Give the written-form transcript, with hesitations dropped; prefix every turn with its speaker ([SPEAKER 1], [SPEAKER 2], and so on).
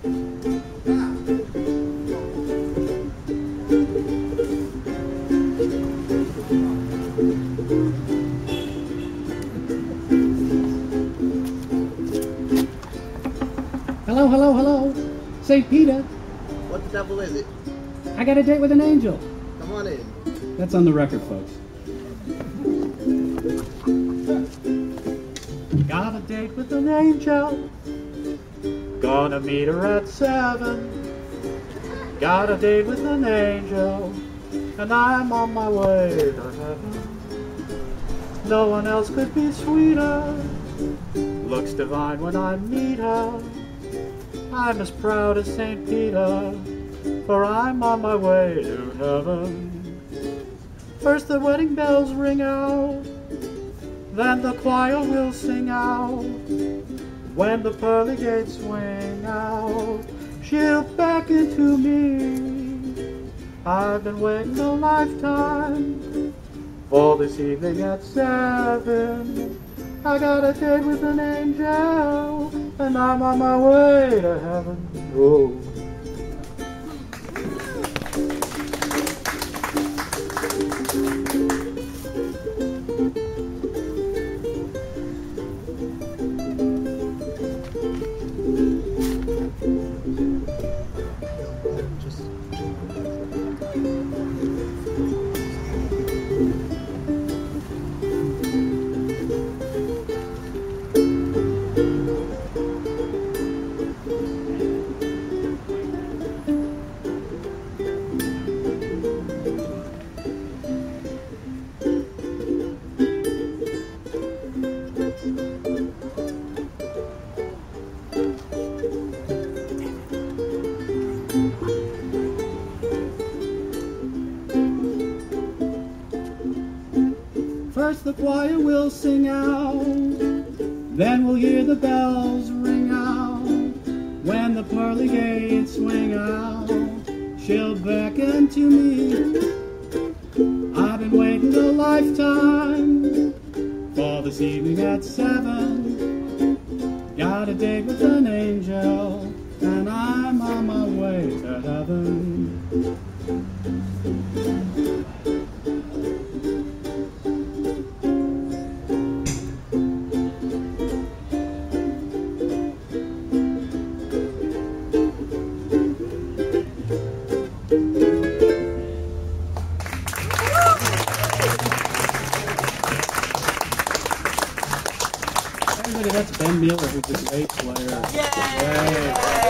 [SPEAKER 1] Hello, hello, hello. St. Peter.
[SPEAKER 2] What the devil is it?
[SPEAKER 1] I got a date with an angel.
[SPEAKER 2] Come on in.
[SPEAKER 1] That's on the record, folks. Got a date with an angel. Gonna meet her at 7. Got a date with an angel. And I'm on my way to heaven. No one else could be sweeter. Looks divine when I meet her. I'm as proud as St. Peter, for I'm on my way to heaven. First the wedding bells ring out, then the choir will sing out. When the pearly gates swing out, she'll beckon to me. I've been waiting a lifetime for this evening at 7. I got a date with an angel, and I'm on my way to heaven. Oh. First the choir will sing out, then we'll hear the bells ring out. When the pearly gates swing out, she'll beckon to me. I've been waiting a lifetime for this evening at 7. Got a date with an angel, and I'm on my way to heaven. Everybody, that's Ben Mueller, who's a great player. Yay! Yay.